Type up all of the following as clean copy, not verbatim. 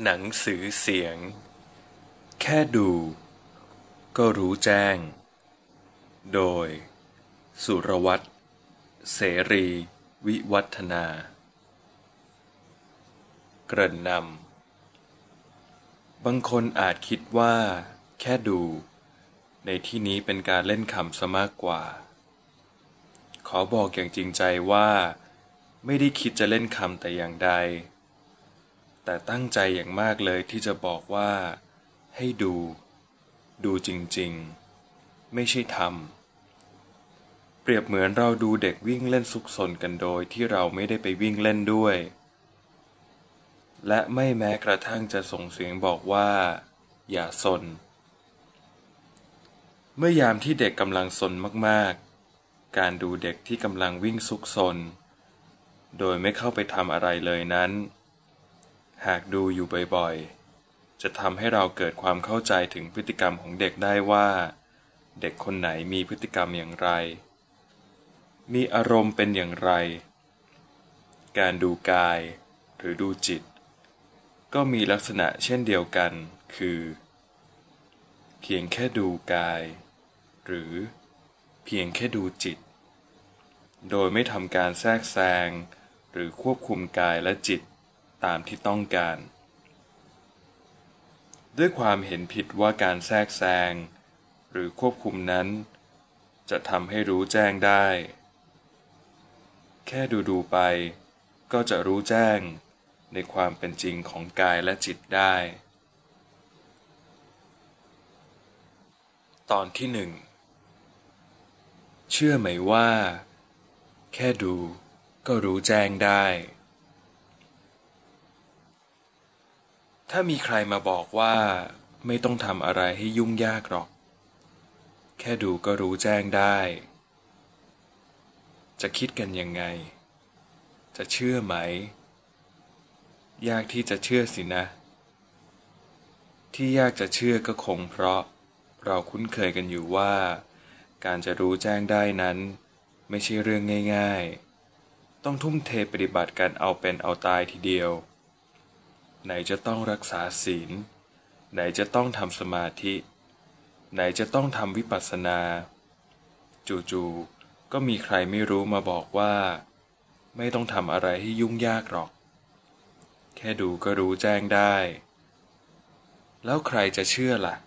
หนังสือเสียงแค่ดูก็รู้แจ้งโดยสุรวัตรเสรีวิวัฒนาเกริ่นนำบางคนอาจคิดว่าแค่ดูในที่นี้เป็นการเล่นคำซะมากกว่าขอบอกอย่างจริงใจว่าไม่ได้คิดจะเล่นคำแต่อย่างใดแต่ตั้งใจอย่างมากเลยที่จะบอกว่าให้ดูจริงๆไม่ใช่ทำเปรียบเหมือนเราดูเด็กวิ่งเล่นซุกซนกันโดยที่เราไม่ได้ไปวิ่งเล่นด้วยและไม่แม้กระทั่งจะส่งเสียงบอกว่าอย่าซนเมื่อยามที่เด็กกำลังซนมากๆการดูเด็กที่กำลังวิ่งซุกซนโดยไม่เข้าไปทำอะไรเลยนั้นหากดูอยู่บ่อยๆจะทำให้เราเกิดความเข้าใจถึงพฤติกรรมของเด็กได้ว่าเด็กคนไหนมีพฤติกรรมอย่างไรมีอารมณ์เป็นอย่างไรการดูกายหรือดูจิตก็มีลักษณะเช่นเดียวกันคือเพียงแค่ดูกายหรือเพียงแค่ดูจิตโดยไม่ทำการแทรกแซงหรือควบคุมกายและจิตตามที่ต้องการด้วยความเห็นผิดว่าการแทรกแซงหรือควบคุมนั้นจะทำให้รู้แจ้งได้แค่ดูไปก็จะรู้แจ้งในความเป็นจริงของกายและจิตได้ตอนที่1เชื่อไหมว่าแค่ดูก็รู้แจ้งได้ถ้ามีใครมาบอกว่าไม่ต้องทำอะไรให้ยุ่งยากหรอกแค่ดูก็รู้แจ้งได้จะคิดกันยังไงจะเชื่อไหมยากที่จะเชื่อสินะที่ยากจะเชื่อก็คงเพราะเราคุ้นเคยกันอยู่ว่าการจะรู้แจ้งได้นั้นไม่ใช่เรื่องง่ายๆต้องทุ่มเทปฏิบัติกันเอาเป็นเอาตายทีเดียวไหนจะต้องรักษาศีลไหนจะต้องทำสมาธิไหนจะต้องทำวิปัสสนาจู่ๆก็มีใครไม่รู้มาบอกว่าไม่ต้องทำอะไรให้ยุ่งยากหรอกแค่ดูก็รู้แจ้งได้แล้วใครจะเชื่อล่ะ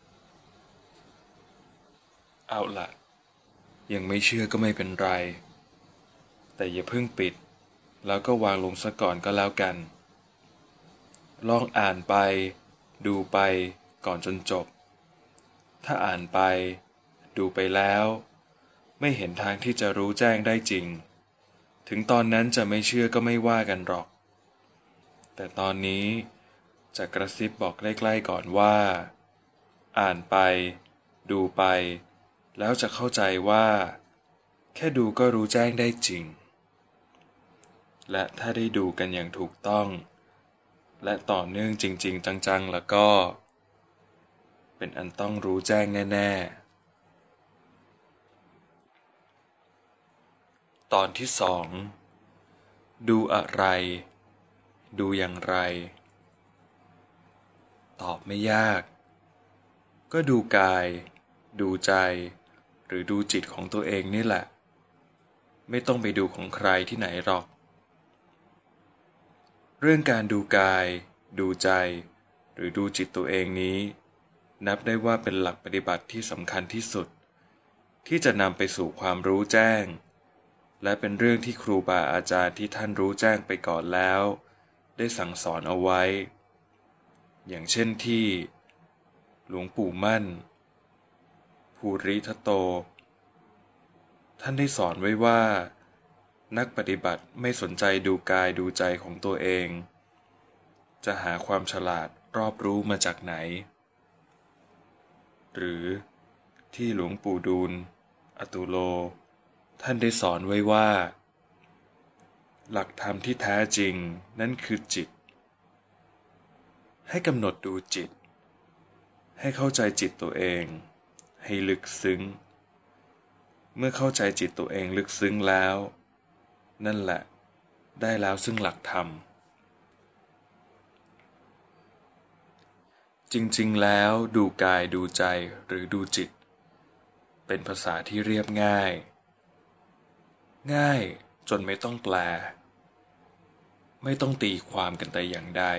เอาล่ะยังไม่เชื่อก็ไม่เป็นไรแต่อย่าเพิ่งปิดแล้วก็วางลงซะก่อนก็แล้วกันลองอ่านไปดูไปก่อนจนจบถ้าอ่านไปดูไปแล้วไม่เห็นทางที่จะรู้แจ้งได้จริงถึงตอนนั้นจะไม่เชื่อก็ไม่ว่ากันหรอกแต่ตอนนี้จะกระซิบบอกใกล้ๆก่อนว่าอ่านไปดูไปแล้วจะเข้าใจว่าแค่ดูก็รู้แจ้งได้จริงและถ้าได้ดูกันอย่างถูกต้องและต่อเนื่องจริงๆจังๆแล้วก็เป็นอันต้องรู้แจ้งแน่ๆตอนที่2ดูอะไรดูอย่างไรตอบไม่ยากก็ดูกายดูใจหรือดูจิตของตัวเองนี่แหละไม่ต้องไปดูของใครที่ไหนหรอกเรื่องการดูกายดูใจหรือดูจิตตัวเองนี้นับได้ว่าเป็นหลักปฏิบัติที่สำคัญที่สุดที่จะนำไปสู่ความรู้แจ้งและเป็นเรื่องที่ครูบาอาจารย์ที่ท่านรู้แจ้งไปก่อนแล้วได้สั่งสอนเอาไว้อย่างเช่นที่หลวงปู่มั่นภูริทัตโตท่านได้สอนไว้ว่านักปฏิบัติไม่สนใจดูกายดูใจของตัวเองจะหาความฉลาดรอบรู้มาจากไหนหรือที่หลวงปู่ดูลย์อตุโลท่านได้สอนไว้ว่าหลักธรรมที่แท้จริงนั่นคือจิตให้กำหนดดูจิตให้เข้าใจจิตตัวเองให้ลึกซึ้งเมื่อเข้าใจจิตตัวเองลึกซึ้งแล้วนั่นแหละได้แล้วซึ่งหลักธรรมจริงๆแล้วดูกายดูใจหรือดูจิตเป็นภาษาที่เรียบง่ายจนไม่ต้องแปลไม่ต้องตีความกันแต่อย่างใด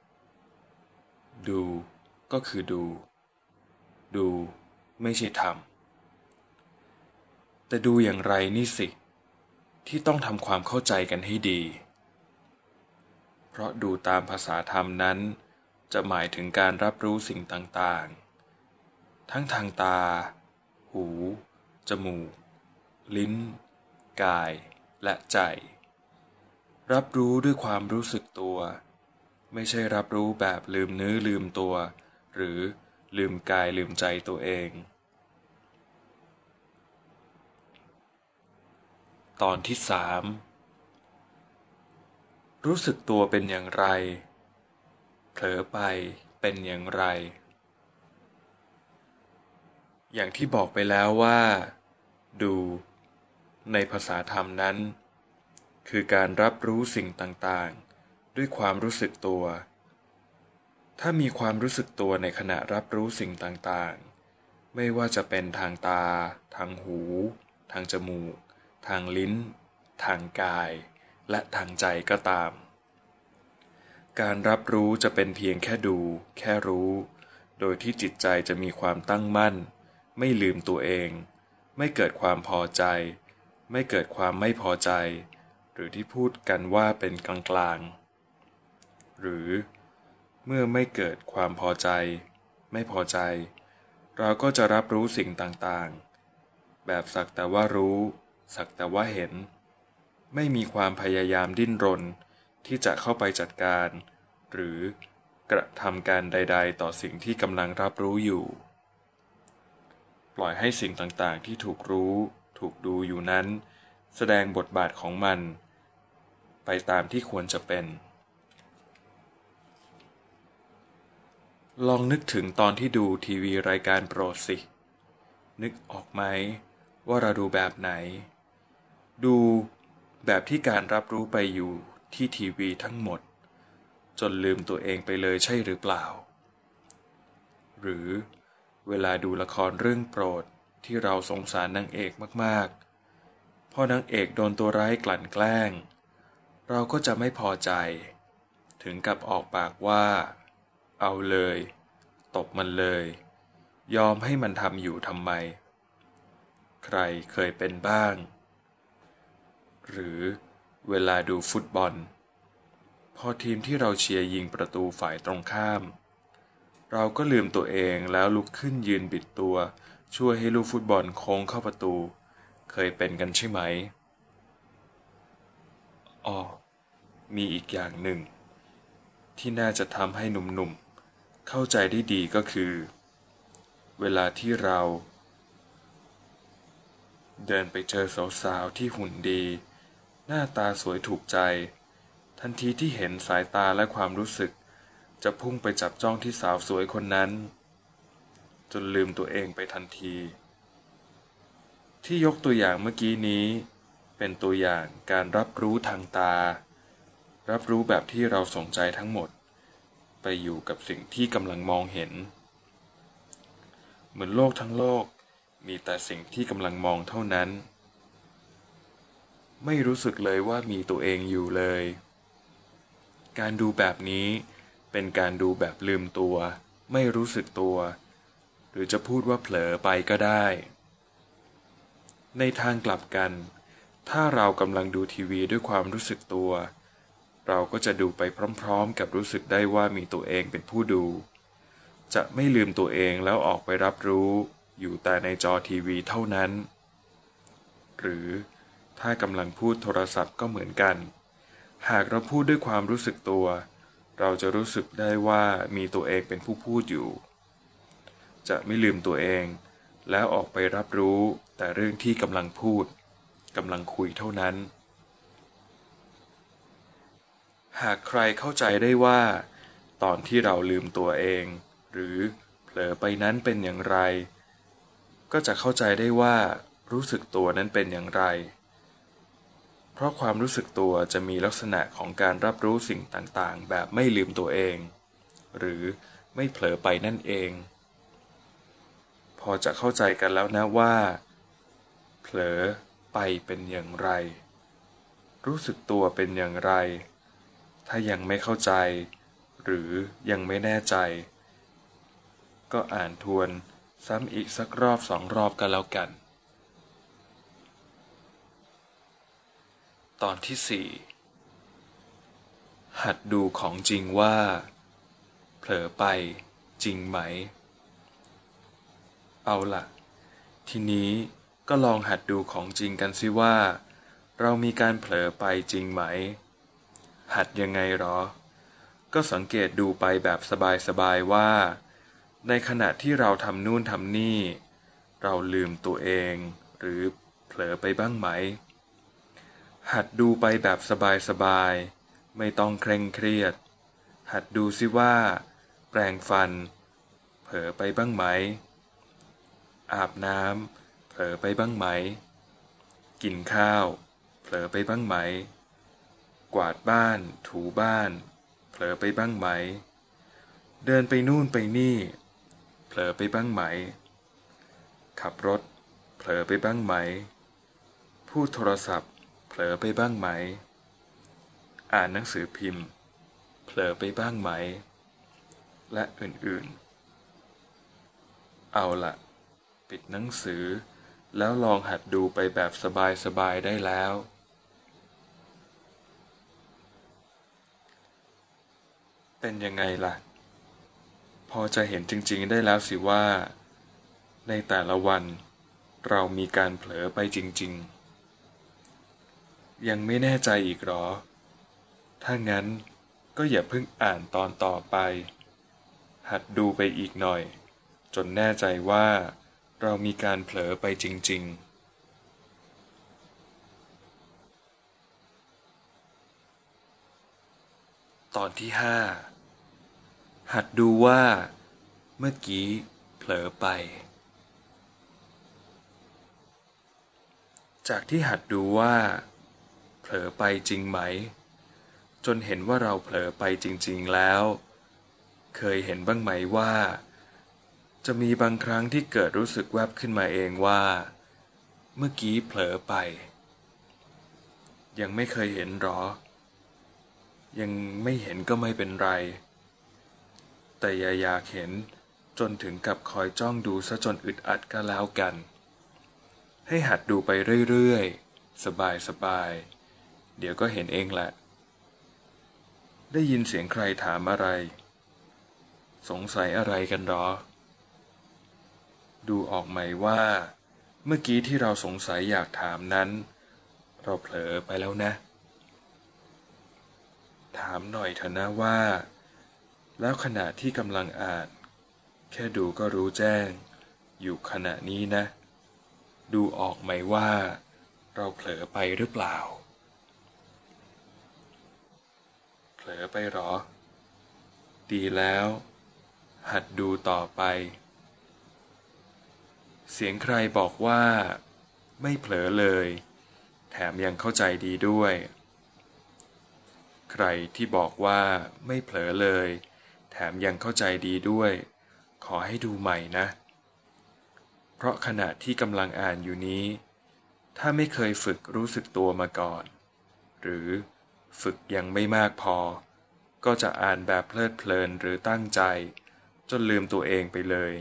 ดูก็คือดูไม่ใช่ทำแต่ดูอย่างไรนี่สิที่ต้องทำความเข้าใจกันให้ดีเพราะดูตามภาษาธรรมนั้นจะหมายถึงการรับรู้สิ่งต่างๆทั้งทางตาหูจมูกลิ้นกายและใจรับรู้ด้วยความรู้สึกตัวไม่ใช่รับรู้แบบลืมเนื้อลืมตัวหรือลืมกายลืมใจตัวเองตอนที่3รู้สึกตัวเป็นอย่างไรเผลอไปเป็นอย่างไรอย่างที่บอกไปแล้วว่าดูในภาษาธรรมนั้นคือการรับรู้สิ่งต่างๆด้วยความรู้สึกตัวถ้ามีความรู้สึกตัวในขณะรับรู้สิ่งต่างๆไม่ว่าจะเป็นทางตาทางหูทางจมูกทางลิ้นทางกายและทางใจก็ตามการรับรู้จะเป็นเพียงแค่ดูแค่รู้โดยที่จิตใจจะมีความตั้งมั่นไม่ลืมตัวเองไม่เกิดความพอใจไม่เกิดความไม่พอใจหรือที่พูดกันว่าเป็นกลางๆหรือเมื่อไม่เกิดความพอใจไม่พอใจเราก็จะรับรู้สิ่งต่างๆแบบสักแต่ว่ารู้สักแต่ว่าเห็นไม่มีความพยายามดิ้นรนที่จะเข้าไปจัดการหรือกระทำการใดๆต่อสิ่งที่กำลังรับรู้อยู่ปล่อยให้สิ่งต่างๆที่ถูกรู้ถูกดูอยู่นั้นแสดงบทบาทของมันไปตามที่ควรจะเป็นลองนึกถึงตอนที่ดูทีวีรายการโปรดสินึกออกไหมว่าเราดูแบบไหนดูแบบที่การรับรู้ไปอยู่ที่ทีวีทั้งหมดจนลืมตัวเองไปเลยใช่หรือเปล่าหรือเวลาดูละครเรื่องโปรดที่เราสงสารนางเอกมากๆพอนางเอกโดนตัวร้ายกลั่นแกล้งเราก็จะไม่พอใจถึงกับออกปากว่าเอาเลยตบมันเลยยอมให้มันทำอยู่ทำไมใครเคยเป็นบ้างหรือเวลาดูฟุตบอลพอทีมที่เราเชียร์ยิงประตูฝ่ายตรงข้ามเราก็ลืมตัวเองแล้วลุกขึ้นยืนบิดตัวช่วยให้ลูกฟุตบอลโค้งเข้าประตูเคยเป็นกันใช่ไหมมีอีกอย่างหนึ่งที่น่าจะทำให้หนุ่มๆเข้าใจได้ดีก็คือเวลาที่เราเดินไปเจอสาวๆที่หุ่นดีหน้าตาสวยถูกใจทันทีที่เห็นสายตาและความรู้สึกจะพุ่งไปจับจ้องที่สาวสวยคนนั้นจนลืมตัวเองไปทันทีที่ยกตัวอย่างเมื่อกี้นี้เป็นตัวอย่างการรับรู้ทางตารับรู้แบบที่เราสนใจทั้งหมดไปอยู่กับสิ่งที่กำลังมองเห็นเหมือนโลกทั้งโลกมีแต่สิ่งที่กำลังมองเท่านั้นไม่รู้สึกเลยว่ามีตัวเองอยู่เลยการดูแบบนี้เป็นการดูแบบลืมตัวไม่รู้สึกตัวหรือจะพูดว่าเผลอไปก็ได้ในทางกลับกันถ้าเรากำลังดูทีวีด้วยความรู้สึกตัวเราก็จะดูไปพร้อมๆกับรู้สึกได้ว่ามีตัวเองเป็นผู้ดูจะไม่ลืมตัวเองแล้วออกไปรับรู้อยู่แต่ในจอทีวีเท่านั้นหรือถ้ากำลังพูดโทรศัพท์ก็เหมือนกันหากเราพูดด้วยความรู้สึกตัวเราจะรู้สึกได้ว่ามีตัวเองเป็นผู้พูดอยู่จะไม่ลืมตัวเองแล้วออกไปรับรู้แต่เรื่องที่กำลังพูดกำลังคุยเท่านั้นหากใครเข้าใจได้ว่าตอนที่เราลืมตัวเองหรือเผลอไปนั้นเป็นอย่างไรก็จะเข้าใจได้ว่ารู้สึกตัวนั้นเป็นอย่างไรเพราะความรู้สึกตัวจะมีลักษณะของการรับรู้สิ่งต่างๆแบบไม่ลืมตัวเองหรือไม่เผลอไปนั่นเองพอจะเข้าใจกันแล้วนะว่าเผลอไปเป็นอย่างไรรู้สึกตัวเป็นอย่างไรถ้ายังไม่เข้าใจหรือยังไม่แน่ใจก็อ่านทวนซ้ำอีกสักรอบสองรอบกันแล้วกันตอนที่ 4หัดดูของจริงว่าเผลอไปจริงไหมเอาล่ะทีนี้ก็ลองหัดดูของจริงกันสิว่าเรามีการเผลอไปจริงไหมหัดยังไงหรอก็สังเกตดูไปแบบสบายๆว่าในขณะที่เราทำนู่นทำนี่เราลืมตัวเองหรือเผลอไปบ้างไหมหัดดูไปแบบสบายๆไม่ต้องเคร่งเครียดหัดดูสิว่าแปรงฟันเผลอไปบ้างไหมอาบน้ำเผลอไปบ้างไหมกินข้าวเผลอไปบ้างไหมกวาดบ้านถูบ้านเผลอไปบ้างไหมเดินไปนู่นไปนี่เผลอไปบ้างไหมขับรถเผลอไปบ้างไหมพูดโทรศัพท์เผลอไปบ้างไหมอ่านหนังสือพิมพ์เผลอไปบ้างไหมและอื่นๆเอาล่ะปิดหนังสือแล้วลองหัดดูไปแบบสบายๆได้แล้วเป็นยังไงล่ะพอจะเห็นจริงๆได้แล้วสิว่าในแต่ละวันเรามีการเผลอไปจริงๆยังไม่แน่ใจอีกหรอถ้างั้นก็อย่าเพิ่งอ่านตอนต่อไปหัดดูไปอีกหน่อยจนแน่ใจว่าเรามีการเผลอไปจริงๆตอนที่ 5หัดดูว่าเมื่อกี้เผลอไปจากที่หัดดูว่าเผลอไปจริงไหมจนเห็นว่าเราเผลอไปจริงๆแล้วเคยเห็นบ้างไหมว่าจะมีบางครั้งที่เกิดรู้สึกแวบขึ้นมาเองว่าเมื่อกี้เผลอไปยังไม่เคยเห็นหรอยังไม่เห็นก็ไม่เป็นไรแต่อย่าอยากเห็นจนถึงกับคอยจ้องดูซะจนอึดอัดก็แล้วกันให้หัดดูไปเรื่อยๆสบายๆเดี๋ยวก็เห็นเองแหละได้ยินเสียงใครถามอะไรสงสัยอะไรกันหรอดูออกไหมว่าเมื่อกี้ที่เราสงสัยอยากถามนั้นเราเผลอไปแล้วนะถามหน่อยเถอะนะว่าแล้วขณะที่กำลังอ่านแค่ดูก็รู้แจ้งอยู่ขณะนี้นะดูออกไหมว่าเราเผลอไปหรือเปล่าเผลอไปหรอดีแล้วหัดดูต่อไปเสียงใครบอกว่าไม่เผลอเลยแถมยังเข้าใจดีด้วยใครที่บอกว่าไม่เผลอเลยแถมยังเข้าใจดีด้วยขอให้ดูใหม่นะเพราะขณะที่กำลังอ่านอยู่นี้ถ้าไม่เคยฝึกรู้สึกตัวมาก่อนหรือฝึกยังไม่มากพอก็จะอ่านแบบเพลิดเพลินหรือตั้งใจจนลืมตัวเองไปเลย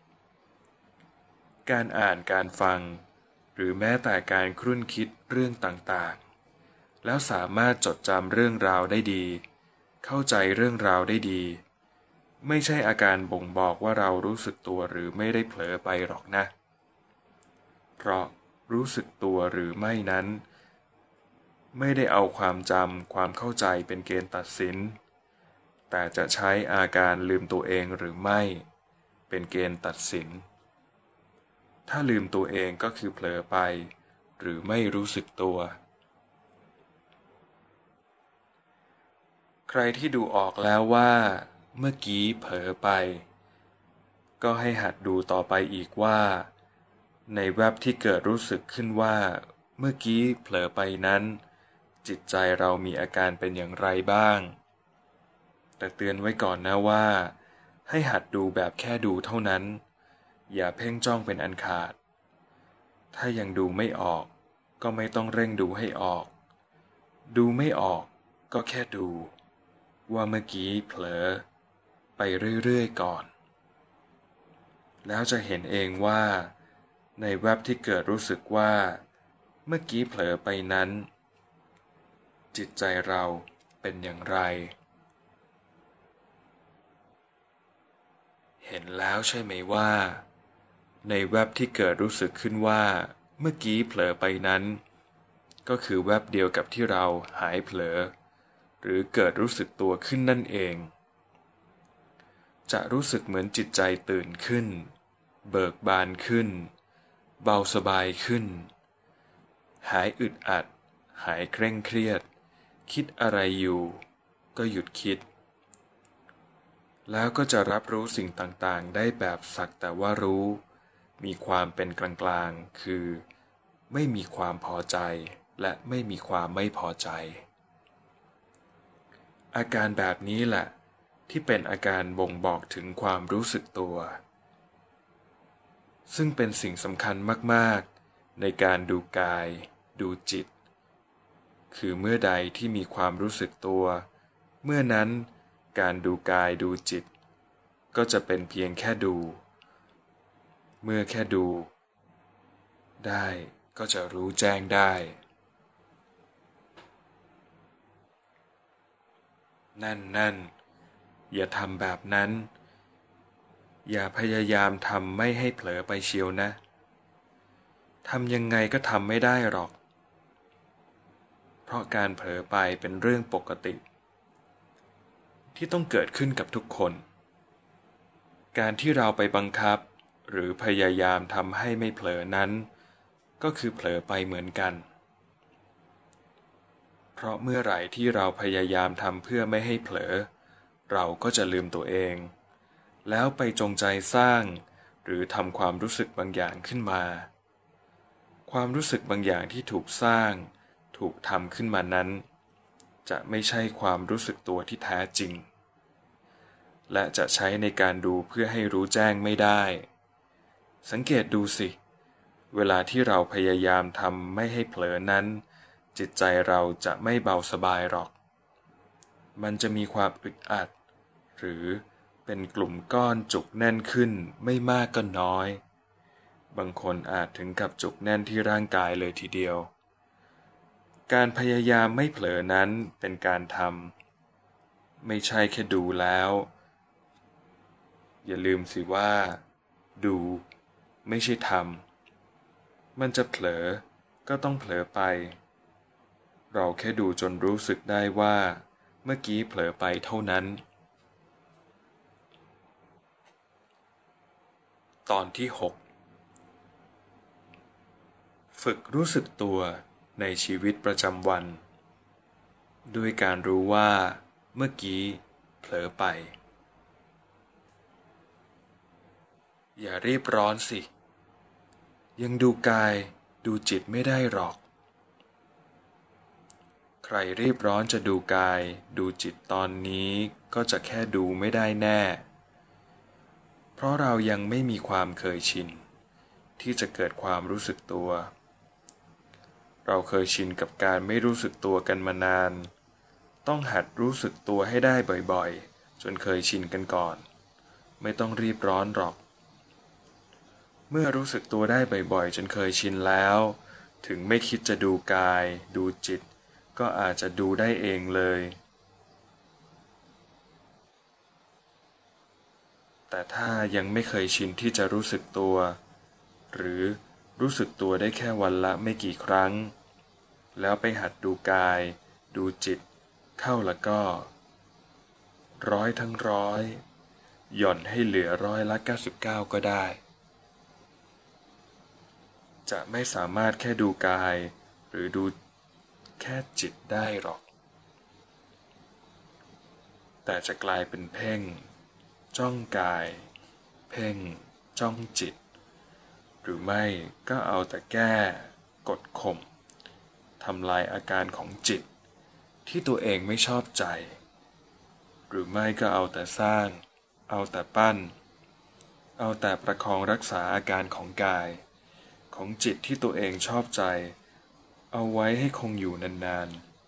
การอ่านการฟังหรือแม้แต่การครุ่นคิดเรื่องต่างๆแล้วสามารถจดจำเรื่องราวได้ดีเข้าใจเรื่องราวได้ดีไม่ใช่อาการบ่งบอกว่าเรารู้สึกตัวหรือไม่ได้เผลอไปหรอกนะเพราะรู้สึกตัวหรือไม่นั้นไม่ได้เอาความจำความเข้าใจเป็นเกณฑ์ตัดสินแต่จะใช้อาการลืมตัวเองหรือไม่เป็นเกณฑ์ตัดสินถ้าลืมตัวเองก็คือเผลอไปหรือไม่รู้สึกตัวใครที่ดูออกแล้วว่าเมื่อกี้เผลอไปก็ให้หัดดูต่อไปอีกว่าในแวบที่เกิดรู้สึกขึ้นว่าเมื่อกี้เผลอไปนั้นจิตใจเรามีอาการเป็นอย่างไรบ้างแต่เตือนไว้ก่อนนะว่าให้หัดดูแบบแค่ดูเท่านั้นอย่าเพ่งจ้องเป็นอันขาดถ้ายังดูไม่ออกก็ไม่ต้องเร่งดูให้ออกดูไม่ออกก็แค่ดูว่าเมื่อกี้เผลอไปเรื่อยๆก่อนแล้วจะเห็นเองว่าในแวบที่เกิดรู้สึกว่าเมื่อกี้เผลอไปนั้นจิตใจเราเป็นอย่างไรเห็นแล้วใช่ไหมว่าในแวบที่เกิดรู้สึกขึ้นว่าเมื่อกี้เผลอไปนั้นก็คือแวบเดียวกับที่เราหายเผลอหรือเกิดรู้สึกตัวขึ้นนั่นเองจะรู้สึกเหมือนจิตใจตื่นขึ้นเบิกบานขึ้นเบาสบายขึ้นหายอึดอัดหายเคร่งเครียดคิดอะไรอยู่ก็หยุดคิดแล้วก็จะรับรู้สิ่งต่างๆได้แบบสักแต่ว่ารู้มีความเป็นกลางๆคือไม่มีความพอใจและไม่มีความไม่พอใจอาการแบบนี้แหละที่เป็นอาการบ่งบอกถึงความรู้สึกตัวซึ่งเป็นสิ่งสำคัญมากๆในการดูกายดูจิตคือเมื่อใดที่มีความรู้สึกตัวเมื่อนั้นการดูกายดูจิตก็จะเป็นเพียงแค่ดูเมื่อแค่ดูได้ก็จะรู้แจ้งได้นั่นอย่าทำแบบนั้นอย่าพยายามทำไม่ให้เผลอไปเชียวนะทำยังไงก็ทำไม่ได้หรอกเพราะการเผลอไปเป็นเรื่องปกติที่ต้องเกิดขึ้นกับทุกคนการที่เราไปบังคับหรือพยายามทำให้ไม่เผลอนั้นก็คือเผลอไปเหมือนกันเพราะเมื่อไหร่ที่เราพยายามทำเพื่อไม่ให้เผลอเราก็จะลืมตัวเองแล้วไปจงใจสร้างหรือทำความรู้สึกบางอย่างขึ้นมาความรู้สึกบางอย่างที่ถูกสร้างถูกทำขึ้นมานั้นจะไม่ใช่ความรู้สึกตัวที่แท้จริงและจะใช้ในการดูเพื่อให้รู้แจ้งไม่ได้สังเกตดูสิเวลาที่เราพยายามทำไม่ให้เผลอนั้นจิตใจเราจะไม่เบาสบายหรอกมันจะมีความอึดอัดหรือเป็นกลุ่มก้อนจุกแน่นขึ้นไม่มากก็น้อยบางคนอาจถึงกับจุกแน่นที่ร่างกายเลยทีเดียวการพยายามไม่เผลอนั้นเป็นการทำไม่ใช่แค่ดูแล้วอย่าลืมสิว่าดูไม่ใช่ทำมันจะเผลอก็ต้องเผลอไปเราแค่ดูจนรู้สึกได้ว่าเมื่อกี้เผลอไปเท่านั้นตอนที่ 6 ฝึกรู้สึกตัวในชีวิตประจำวันด้วยการรู้ว่าเมื่อกี้เผลอไปอย่ารีบร้อนสิยังดูกายดูจิตไม่ได้หรอกใครรีบร้อนจะดูกายดูจิตตอนนี้ก็จะแค่ดูไม่ได้แน่เพราะเรายังไม่มีความเคยชินที่จะเกิดความรู้สึกตัวเราเคยชินกับการไม่รู้สึกตัวกันมานานต้องหัดรู้สึกตัวให้ได้บ่อยๆจนเคยชินกันก่อนไม่ต้องรีบร้อนหรอกเมื่อรู้สึกตัวได้บ่อยๆจนเคยชินแล้วถึงไม่คิดจะดูกายดูจิตก็อาจจะดูได้เองเลยแต่ถ้ายังไม่เคยชินที่จะรู้สึกตัวหรือรู้สึกตัวได้แค่วันละไม่กี่ครั้งแล้วไปหัดดูกายดูจิตเข้าแล้วก็ร้อยทั้งร้อยหย่อนให้เหลือ99%ก็ได้จะไม่สามารถแค่ดูกายหรือดูแค่จิตได้หรอกแต่จะกลายเป็นเพ่งจ้องกายเพ่งจ้องจิตหรือไม่ก็เอาแต่แก้กดข่มทำลายอาการของจิตที่ตัวเองไม่ชอบใจหรือไม่ก็เอาแต่สร้างเอาแต่ปั้นเอาแต่ประคองรักษาอาการของกายของจิตที่ตัวเองชอบใจเอาไว้ให้คงอยู่นาน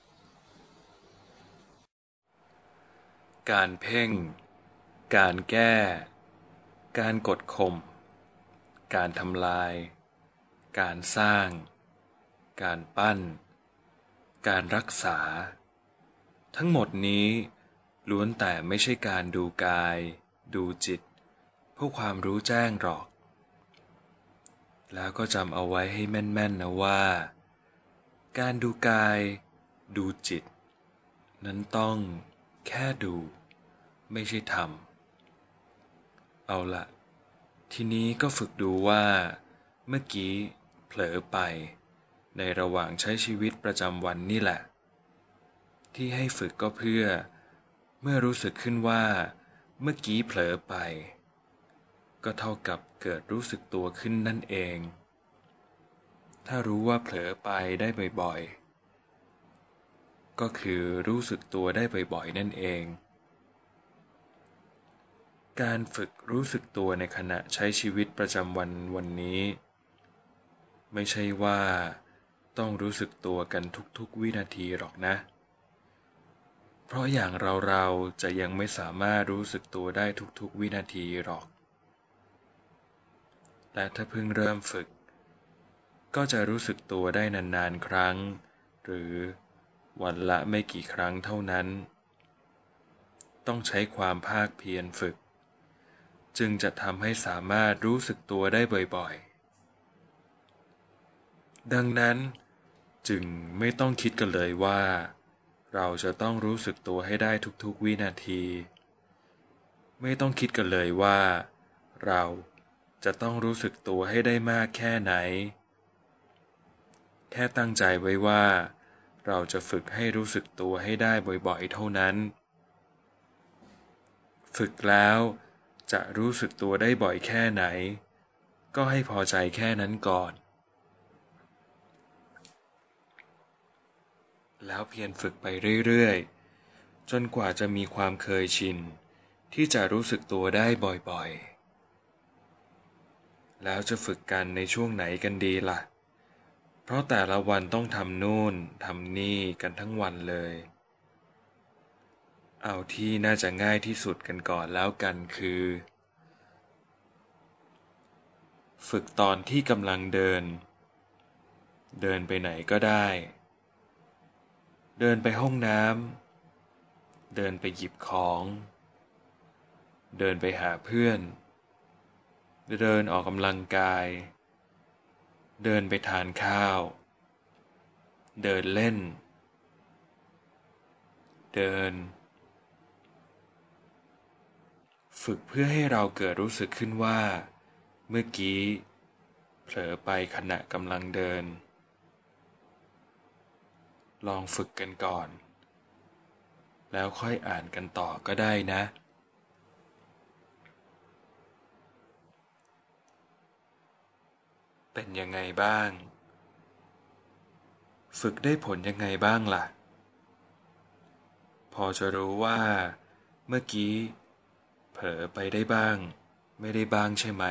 ๆการเพ่งการแก้การกดข่มการทำลายการสร้างการปั้นการรักษาทั้งหมดนี้ล้วนแต่ไม่ใช่การดูกายดูจิตเพื่อความรู้แจ้งหรอกแล้วก็จำเอาไว้ให้แม่นๆนะว่าการดูกายดูจิตนั้นต้องแค่ดูไม่ใช่ทำเอาละทีนี้ก็ฝึกดูว่าเมื่อกี้เผลอไปในระหว่างใช้ชีวิตประจำวันนี่แหละที่ให้ฝึกก็เพื่อเมื่อรู้สึกขึ้นว่าเมื่อกี้เผลอไปก็เท่ากับเกิดรู้สึกตัวขึ้นนั่นเองถ้ารู้ว่าเผลอไปได้บ่อยๆก็คือรู้สึกตัวได้บ่อยๆนั่นเองการฝึกรู้สึกตัวในขณะใช้ชีวิตประจำวันนี้ไม่ใช่ว่าต้องรู้สึกตัวกันทุกๆวินาทีหรอกนะเพราะอย่างเราจะยังไม่สามารถรู้สึกตัวได้ทุกๆวินาทีหรอกและถ้าเพิ่งเริ่มฝึกก็จะรู้สึกตัวได้นานๆครั้งหรือวันละไม่กี่ครั้งเท่านั้นต้องใช้ความภาคเพียรฝึกจึงจะทำให้สามารถรู้สึกตัวได้บ่อยๆดังนั้นจึงไม่ต้องคิดกันเลยว่าเราจะต้องรู้สึกตัวให้ได้ทุกๆวินาทีไม่ต้องคิดกันเลยว่าเราจะต้องรู้สึกตัวให้ได้มากแค่ไหนแค่ตั้งใจไว้ว่าเราจะฝึกให้รู้สึกตัวให้ได้บ่อยๆเท่านั้นฝึกแล้วจะรู้สึกตัวได้บ่อยแค่ไหนก็ให้พอใจแค่นั้นก่อนแล้วเพียรฝึกไปเรื่อยๆจนกว่าจะมีความเคยชินที่จะรู้สึกตัวได้บ่อยๆแล้วจะฝึกกันในช่วงไหนกันดีล่ะเพราะแต่ละวันต้องทำนู่นทำนี่กันทั้งวันเลยเอาที่น่าจะง่ายที่สุดกันก่อนแล้วกันคือฝึกตอนที่กำลังเดินไปไหนก็ได้เดินไปห้องน้ำเดินไปหยิบของเดินไปหาเพื่อนเดินออกกำลังกายเดินไปทานข้าวเดินเล่นเดินฝึกเพื่อให้เราเกิดรู้สึกขึ้นว่าเมื่อกี้เผลอไปขณะกำลังเดินลองฝึกกันก่อนแล้วค่อยอ่านกันต่อก็ได้นะเป็นยังไงบ้างฝึกได้ผลยังไงบ้างล่ะพอจะรู้ว่าเมื่อกี้เผลอไปได้บ้างไม่ได้บ้างใช่ไหม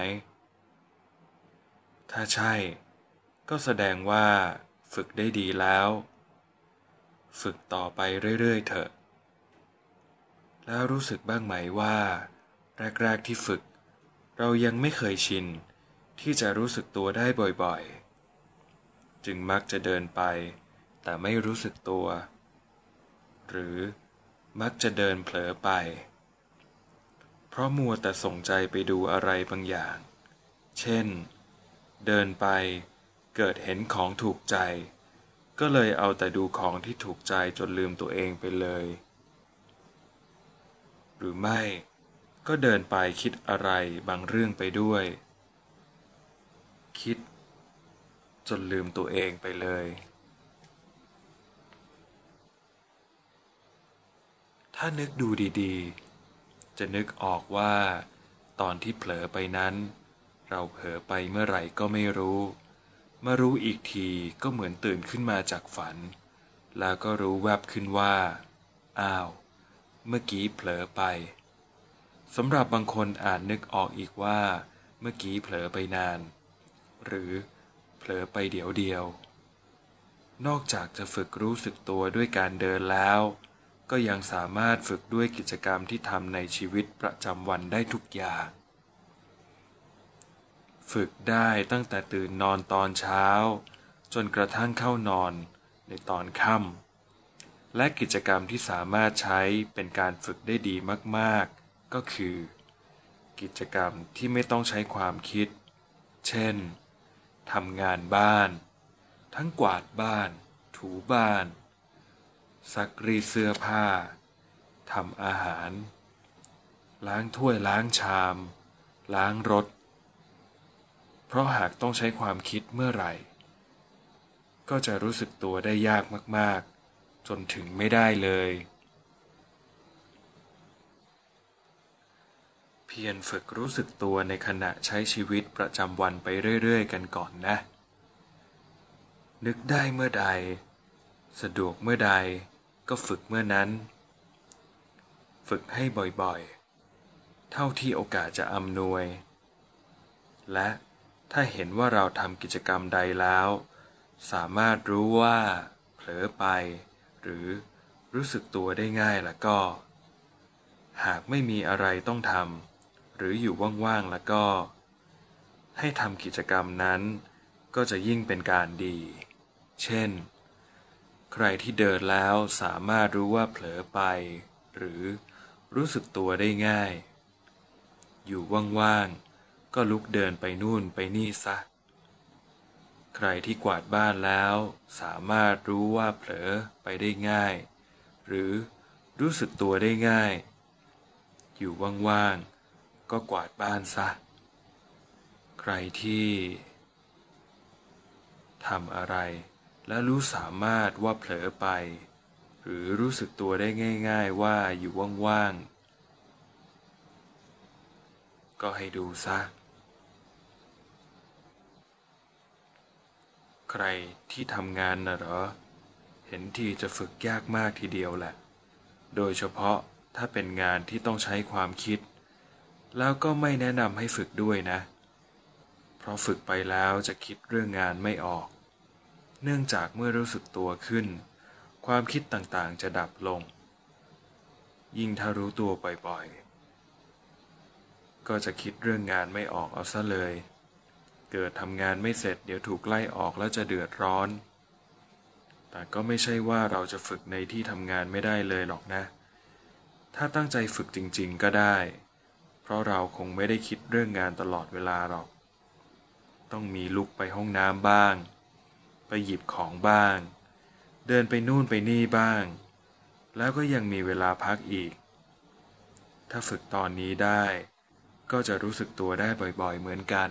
ถ้าใช่ก็แสดงว่าฝึกได้ดีแล้วฝึกต่อไปเรื่อยๆเถอะแล้วรู้สึกบ้างไหมว่าแรกๆที่ฝึกเรายังไม่เคยชินที่จะรู้สึกตัวได้บ่อยๆจึงมักจะเดินไปแต่ไม่รู้สึกตัวหรือมักจะเดินเผลอไปเพราะมัวแต่สนใจไปดูอะไรบางอย่างเช่นเดินไปเกิดเห็นของถูกใจก็เลยเอาแต่ดูของที่ถูกใจจนลืมตัวเองไปเลยหรือไม่ก็เดินไปคิดอะไรบางเรื่องไปด้วยคิดจนลืมตัวเองไปเลยถ้านึกดูดีๆจะนึกออกว่าตอนที่เผลอไปนั้นเราเผลอไปเมื่อไหร่ก็ไม่รู้มารู้อีกทีก็เหมือนตื่นขึ้นมาจากฝันแล้วก็รู้แวบขึ้นว่าอ้าวเมื่อกี้เผลอไปสำหรับบางคนอาจนึกออกอีกว่าเมื่อกี้เผลอไปนานหรือเผลอไปเดี๋ยวเดียวนอกจากจะฝึกรู้สึกตัวด้วยการเดินแล้วก็ยังสามารถฝึกด้วยกิจกรรมที่ทำในชีวิตประจำวันได้ทุกอย่างฝึกได้ตั้งแต่ตื่นนอนตอนเช้าจนกระทั่งเข้านอนในตอนค่ำและกิจกรรมที่สามารถใช้เป็นการฝึกได้ดีมากๆก็คือกิจกรรมที่ไม่ต้องใช้ความคิดเช่นทำงานบ้านทั้งกวาดบ้านถูบ้านซักรีดเสื้อผ้าทำอาหารล้างถ้วยล้างชามล้างรถเพราะหากต้องใช้ความคิดเมื่อไหร่ก็จะรู้สึกตัวได้ยากมากๆจนถึงไม่ได้เลยเพียรฝึกรู้สึกตัวในขณะใช้ชีวิตประจำวันไปเรื่อยๆกันก่อนนะนึกได้เมื่อใดสะดวกเมื่อใดก็ฝึกเมื่อนั้นฝึกให้บ่อยๆเท่าที่โอกาสจะอำนวยและถ้าเห็นว่าเราทำกิจกรรมใดแล้วสามารถรู้ว่าเผลอไปหรือรู้สึกตัวได้ง่ายแล้วก็หากไม่มีอะไรต้องทำหรืออยู่ว่างๆแล้วก็ให้ทำกิจกรรมนั้นก็จะยิ่งเป็นการดีเช่นใครที่เดินแล้วสามารถรู้ว่าเผลอไปหรือรู้สึกตัวได้ง่ายอยู่ว่างๆก็ลุกเดินไปนู่นไปนี่ซะใครที่กวาดบ้านแล้วสามารถรู้ว่าเผลอไปได้ง่ายหรือรู้สึกตัวได้ง่ายอยู่ว่างๆก็กวาดบ้านซะใครที่ทำอะไรและรู้สามารถว่าเผลอไปหรือรู้สึกตัวได้ง่ายๆว่าอยู่ว่างๆก็ให้ดูซะใครที่ทำงานน่ะเหรอเห็นทีจะฝึกยากมากทีเดียวแหละโดยเฉพาะถ้าเป็นงานที่ต้องใช้ความคิดแล้วก็ไม่แนะนำให้ฝึกด้วยนะเพราะฝึกไปแล้วจะคิดเรื่องงานไม่ออกเนื่องจากเมื่อรู้สึกตัวขึ้นความคิดต่างๆจะดับลงยิ่งถ้ารู้ตัวบ่อยๆก็จะคิดเรื่องงานไม่ออกเอาซะเลยเกิดทำงานไม่เสร็จเดี๋ยวถูกไล่ออกแล้วจะเดือดร้อนแต่ก็ไม่ใช่ว่าเราจะฝึกในที่ทำงานไม่ได้เลยหรอกนะถ้าตั้งใจฝึกจริงๆก็ได้เพราะเราคงไม่ได้คิดเรื่องงานตลอดเวลาหรอกต้องมีลุกไปห้องน้ำบ้างไปหยิบของบ้างเดินไปนู่นไปนี่บ้างแล้วก็ยังมีเวลาพักอีกถ้าฝึกตอนนี้ได้ก็จะรู้สึกตัวได้บ่อยๆเหมือนกัน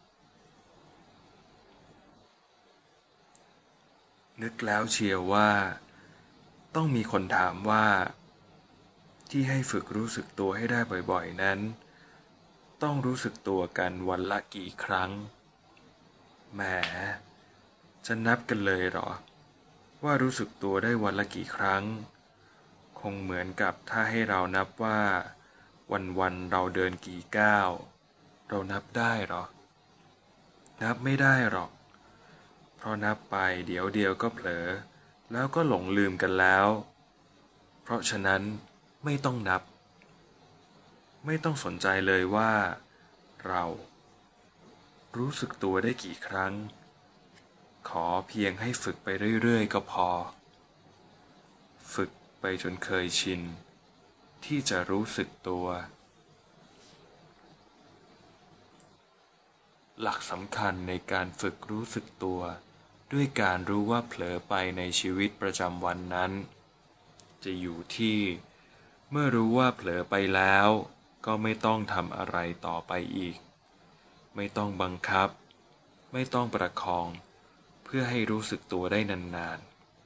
นึกแล้วเชียวว่าต้องมีคนถามว่าที่ให้ฝึกรู้สึกตัวให้ได้บ่อยๆนั้นต้องรู้สึกตัวกันวันละกี่ครั้งแหมจะนับกันเลยเหรอว่ารู้สึกตัวได้วันละกี่ครั้งคงเหมือนกับถ้าให้เรานับว่าวันๆเราเดินกี่ก้าวเรานับได้เหรอนับไม่ได้หรอกเพราะนับไปเดี๋ยวเดียวก็เผลอแล้วก็หลงลืมกันแล้วเพราะฉะนั้นไม่ต้องนับไม่ต้องสนใจเลยว่าเรารู้สึกตัวได้กี่ครั้งขอเพียงให้ฝึกไปเรื่อยๆก็พอฝึกไปจนเคยชินที่จะรู้สึกตัวหลักสำคัญในการฝึกรู้สึกตัวด้วยการรู้ว่าเผลอไปในชีวิตประจำวันนั้นจะอยู่ที่เมื่อรู้ว่าเผลอไปแล้วก็ไม่ต้องทำอะไรต่อไปอีกไม่ต้องบังคับไม่ต้องประคองเพื่อให้รู้สึกตัวได้นาน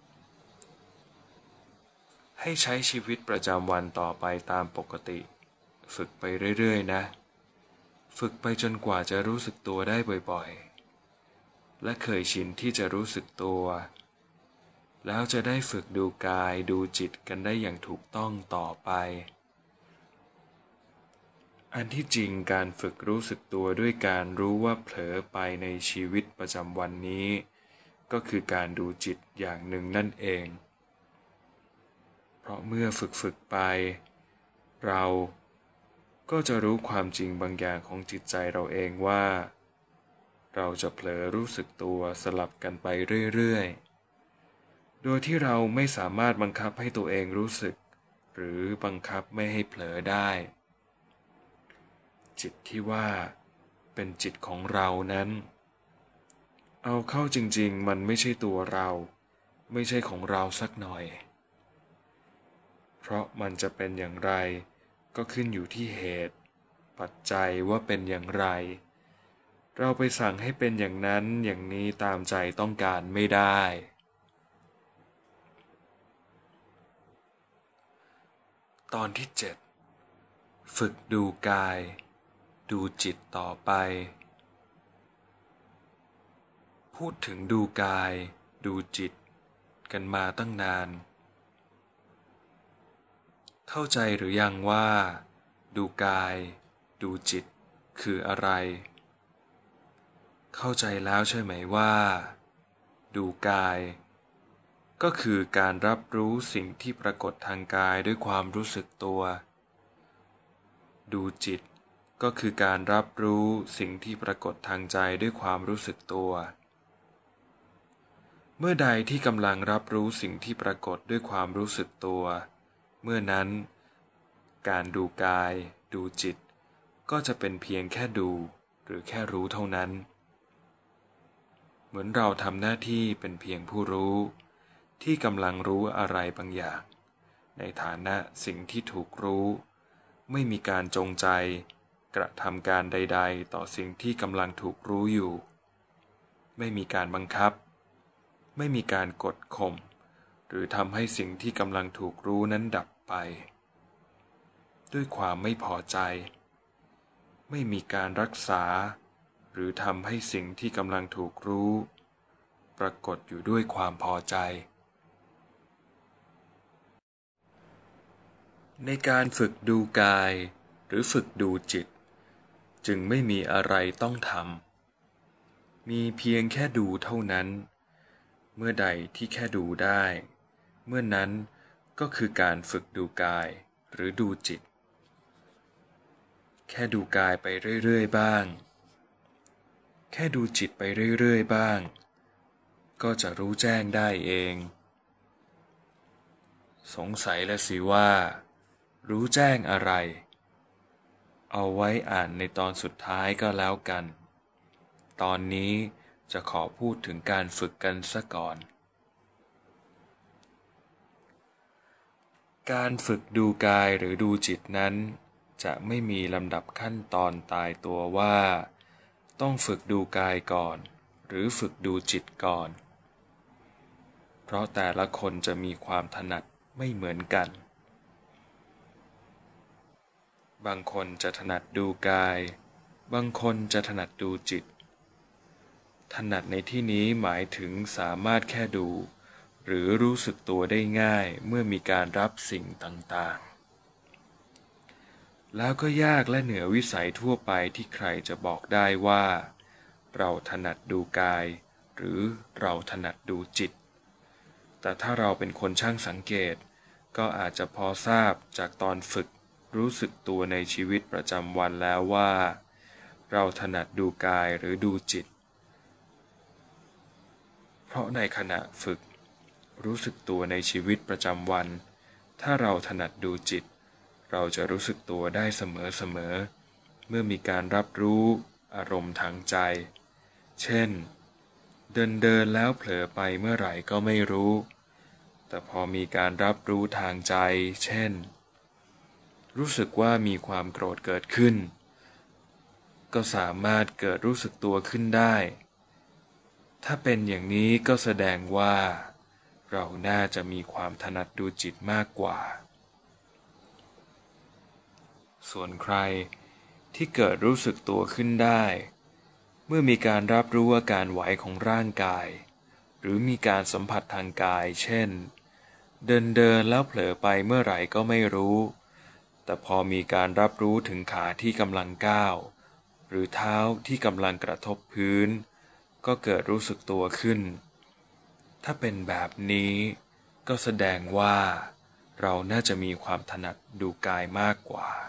ๆให้ใช้ชีวิตประจำวันต่อไปตามปกติฝึกไปเรื่อยๆนะฝึกไปจนกว่าจะรู้สึกตัวได้บ่อยๆและเคยชินที่จะรู้สึกตัวแล้วจะได้ฝึกดูกายดูจิตกันได้อย่างถูกต้องต่อไปอันที่จริงการฝึกรู้สึกตัวด้วยการรู้ว่าเผลอไปในชีวิตประจำวันนี้ก็คือการดูจิตอย่างหนึ่งนั่นเองเพราะเมื่อฝึกไปเราก็จะรู้ความจริงบางอย่างของจิตใจเราเองว่าเราจะเผลอรู้สึกตัวสลับกันไปเรื่อยๆโดยที่เราไม่สามารถบังคับให้ตัวเองรู้สึกหรือบังคับไม่ให้เผลอได้จิตที่ว่าเป็นจิตของเรานั้นเอาเข้าจริงๆมันไม่ใช่ตัวเราไม่ใช่ของเราสักหน่อยเพราะมันจะเป็นอย่างไรก็ขึ้นอยู่ที่เหตุปัจจัยว่าเป็นอย่างไรเราไปสั่งให้เป็นอย่างนั้นอย่างนี้ตามใจต้องการไม่ได้ตอนที่7ฝึกดูกายดูจิตต่อไปพูดถึงดูกายดูจิตกันมาตั้งนานเข้าใจหรือยังว่าดูกายดูจิตคืออะไรเข้าใจแล้วใช่ไหมว่าดูกายก็คือการรับรู้สิ่งที่ปรากฏทางกายด้วยความรู้สึกตัวดูจิตก็คือการรับรู้สิ่งที่ปรากฏทางใจด้วยความรู้สึกตัวเมื่อใดที่กำลังรับรู้สิ่งที่ปรากฏด้วยความรู้สึกตัวเมื่อนั้นการดูกายดูจิตก็จะเป็นเพียงแค่ดูหรือแค่รู้เท่านั้นเหมือนเราทำหน้าที่เป็นเพียงผู้รู้ที่กำลังรู้อะไรบางอย่างในฐานะสิ่งที่ถูกรู้ไม่มีการจงใจกระทำการใดๆต่อสิ่งที่กำลังถูกรู้อยู่ไม่มีการบังคับไม่มีการกดข่มหรือทำให้สิ่งที่กำลังถูกรู้นั้นดับไปด้วยความไม่พอใจไม่มีการรักษาหรือทำให้สิ่งที่กำลังถูกรู้ปรากฏอยู่ด้วยความพอใจในการฝึกดูกายหรือฝึกดูจิตจึงไม่มีอะไรต้องทำมีเพียงแค่ดูเท่านั้นเมื่อใดที่แค่ดูได้เมื่อนั้นก็คือการฝึกดูกายหรือดูจิตแค่ดูกายไปเรื่อยๆบ้างแค่ดูจิตไปเรื่อยๆบ้างก็จะรู้แจ้งได้เองสงสัยแล้วสิว่ารู้แจ้งอะไรเอาไว้อ่านในตอนสุดท้ายก็แล้วกันตอนนี้จะขอพูดถึงการฝึกกันซะก่อนการฝึกดูกายหรือดูจิตนั้นจะไม่มีลำดับขั้นตอนตายตัวว่าต้องฝึกดูกายก่อนหรือฝึกดูจิตก่อนเพราะแต่ละคนจะมีความถนัดไม่เหมือนกันบางคนจะถนัดดูกายบางคนจะถนัดดูจิตถนัดในที่นี้หมายถึงสามารถแค่ดูหรือรู้สึกตัวได้ง่ายเมื่อมีการรับสิ่งต่างๆแล้วก็ยากและเหนือวิสัยทั่วไปที่ใครจะบอกได้ว่าเราถนัดดูกายหรือเราถนัดดูจิตแต่ถ้าเราเป็นคนช่างสังเกตก็อาจจะพอทราบจากตอนฝึกรู้สึกตัวในชีวิตประจำวันแล้วว่าเราถนัดดูกายหรือดูจิตเพราะในขณะฝึกรู้สึกตัวในชีวิตประจำวันถ้าเราถนัดดูจิตเราจะรู้สึกตัวได้เสมอๆเมื่อมีการรับรู้อารมณ์ทางใจเช่นเดินแล้วเผลอไปเมื่อไหร่ก็ไม่รู้แต่พอมีการรับรู้ทางใจเช่นรู้สึกว่ามีความโกรธเกิดขึ้นก็สามารถเกิดรู้สึกตัวขึ้นได้ถ้าเป็นอย่างนี้ก็แสดงว่าเราน่าจะมีความถนัดดูจิตมากกว่าส่วนใครที่เกิดรู้สึกตัวขึ้นได้เมื่อมีการรับรู้อาการไหวของร่างกายหรือมีการสัมผัสทางกายเช่นเดินแล้วเผลอไปเมื่อไหร่ก็ไม่รู้แแต่พอมีการรับรู้ถึงขาที่กำลังก้าวหรือเท้าที่กำลังกระทบพื้นก็เกิดรู้สึกตัวขึ้นถ้าเป็นแบบนี้ก็แสดงว่าเราน่าจะมีความถนัดดูกายมากกว่า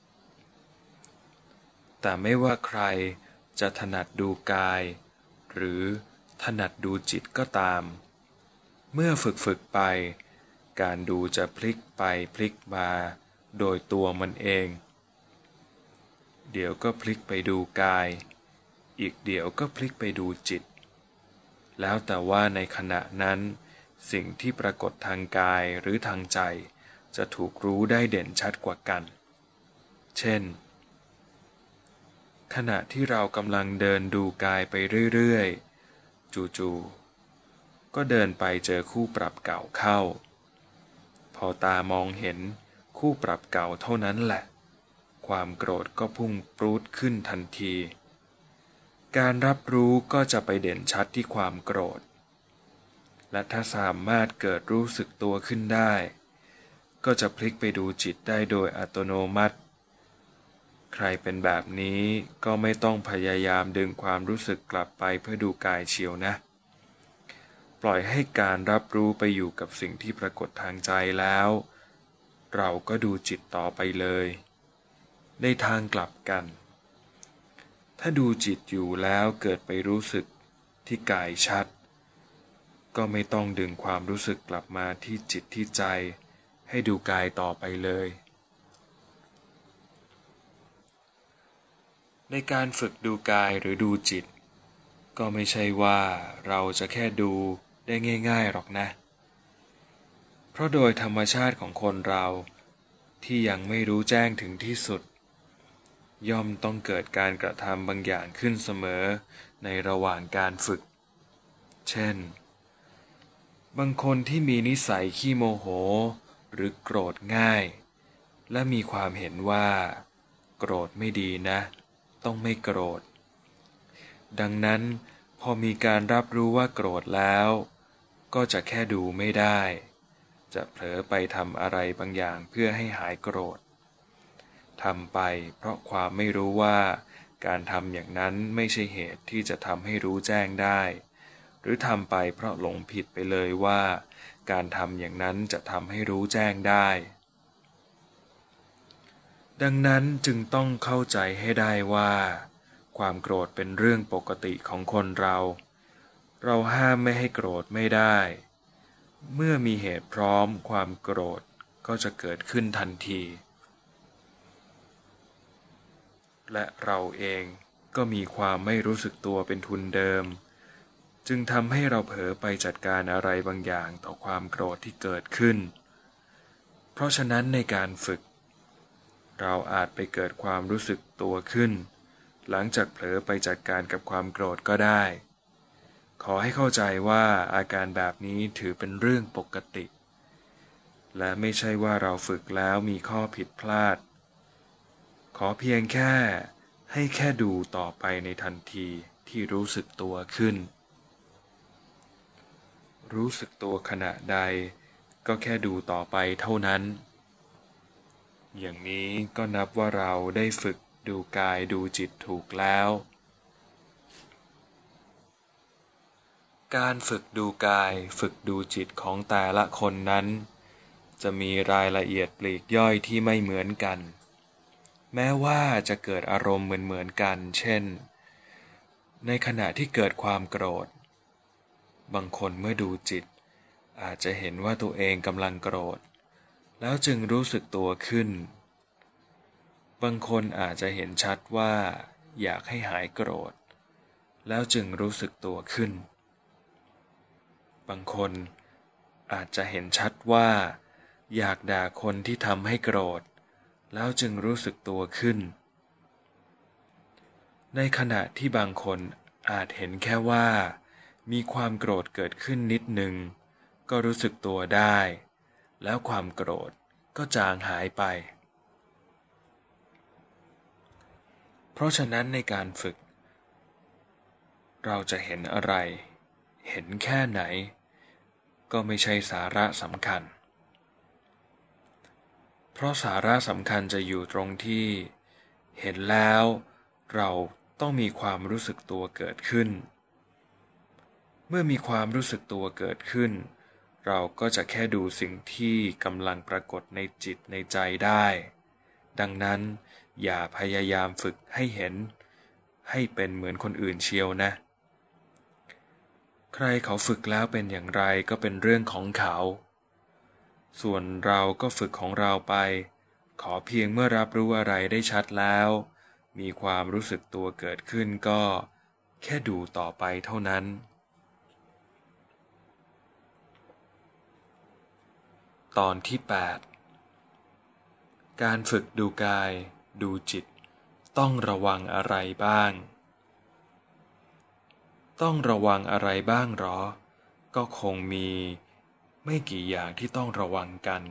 แต่ไม่ว่าใครจะถนัดดูกายหรือถนัดดูจิตก็ตามเมื่อฝึกไปการดูจะพลิกไปพลิกมาโดยตัวมันเองเดี๋ยวก็พลิกไปดูกายอีกเดี๋ยวก็พลิกไปดูจิตแล้วแต่ว่าในขณะนั้นสิ่งที่ปรากฏทางกายหรือทางใจจะถูกรู้ได้เด่นชัดกว่ากันเช่นขณะที่เรากำลังเดินดูกายไปเรื่อยๆจู่ๆก็เดินไปเจอคู่ปรับเก่าเข้าพอตามองเห็นคู่ปรับเก่าเท่านั้นแหละความโกรธก็พุ่งปรู๊ดขึ้นทันทีการรับรู้ก็จะไปเด่นชัดที่ความโกรธและถ้าสามารถเกิดรู้สึกตัวขึ้นได้ก็จะพลิกไปดูจิตได้โดยอัตโนมัติใครเป็นแบบนี้ก็ไม่ต้องพยายามดึงความรู้สึกกลับไปเพื่อดูกายเชียวนะปล่อยให้การรับรู้ไปอยู่กับสิ่งที่ปรากฏทางใจแล้วเราก็ดูจิตต่อไปเลยในทางกลับกันถ้าดูจิตอยู่แล้วเกิดไปรู้สึกที่กายชัดก็ไม่ต้องดึงความรู้สึกกลับมาที่จิตที่ใจให้ดูกายต่อไปเลยในการฝึกดูกายหรือดูจิตก็ไม่ใช่ว่าเราจะแค่ดูได้ง่ายๆหรอกนะเพราะโดยธรรมชาติของคนเราที่ยังไม่รู้แจ้งถึงที่สุดย่อมต้องเกิดการกระทำบางอย่างขึ้นเสมอในระหว่างการฝึกเช่นบางคนที่มีนิสัยขี้โมโหหรือโกรธง่ายและมีความเห็นว่าโกรธไม่ดีนะต้องไม่โกรธดังนั้นพอมีการรับรู้ว่าโกรธแล้วก็จะแค่ดูไม่ได้จะเผลอไปทำอะไรบางอย่างเพื่อให้หายโกรธทำไปเพราะความไม่รู้ว่าการทำอย่างนั้นไม่ใช่เหตุที่จะทำให้รู้แจ้งได้หรือทำไปเพราะหลงผิดไปเลยว่าการทำอย่างนั้นจะทำให้รู้แจ้งได้ดังนั้นจึงต้องเข้าใจให้ได้ว่าความโกรธเป็นเรื่องปกติของคนเราห้ามไม่ให้โกรธไม่ได้เมื่อมีเหตุพร้อมความโกรธก็จะเกิดขึ้นทันทีและเราเองก็มีความไม่รู้สึกตัวเป็นทุนเดิมจึงทำให้เราเผลอไปจัดการอะไรบางอย่างต่อความโกรธที่เกิดขึ้นเพราะฉะนั้นในการฝึกเราอาจไปเกิดความรู้สึกตัวขึ้นหลังจากเผลอไปจัดการกับความโกรธก็ได้ขอให้เข้าใจว่าอาการแบบนี้ถือเป็นเรื่องปกติและไม่ใช่ว่าเราฝึกแล้วมีข้อผิดพลาดขอเพียงแค่ให้แค่ดูต่อไปในทันทีที่รู้สึกตัวขึ้นรู้สึกตัวขณะใดก็แค่ดูต่อไปเท่านั้นอย่างนี้ก็นับว่าเราได้ฝึกดูกายดูจิตถูกแล้วการฝึกดูกายฝึกดูจิตของแต่ละคนนั้นจะมีรายละเอียดปลีกย่อยที่ไม่เหมือนกันแม้ว่าจะเกิดอารมณ์เหมือนกันเช่นในขณะที่เกิดความโกรธบางคนเมื่อดูจิตอาจจะเห็นว่าตัวเองกำลังโกรธแล้วจึงรู้สึกตัวขึ้นบางคนอาจจะเห็นชัดว่าอยากให้หายโกรธแล้วจึงรู้สึกตัวขึ้นบางคนอาจจะเห็นชัดว่าอยากด่าคนที่ทำให้โกรธแล้วจึงรู้สึกตัวขึ้นในขณะที่บางคนอาจเห็นแค่ว่ามีความโกรธเกิดขึ้นนิดนึงก็รู้สึกตัวได้แล้วความโกรธก็จางหายไปเพราะฉะนั้นในการฝึกเราจะเห็นอะไรเห็นแค่ไหนก็ไม่ใช่สาระสำคัญเพเพราะสาระสำคัญจะอยู่ตรงที่เห็นแล้วเราต้องมีความรู้สึกตัวเกิดขึ้นเมื่อมีความรู้สึกตัวเกิดขึ้นเราก็จะแค่ดูสิ่งที่กำลังปรากฏในจิตในใจได้ดังนั้นอย่าพยายามฝึกให้เห็นให้เป็นเหมือนคนอื่นเชียวนะใครเขาฝึกแล้วเป็นอย่างไรก็เป็นเรื่องของเขาส่วนเราก็ฝึกของเราไปขอเพียงเมื่อรับรู้อะไรได้ชัดแล้วมีความรู้สึกตัวเกิดขึ้นก็แค่ดูต่อไปเท่านั้นตอนที่ 8 การฝึกดูกายดูจิตต้องระวังอะไรบ้างต้องระวังอะไรบ้างหรอก็คงมีไม่กี่อย่างที่ต้องระวังกัน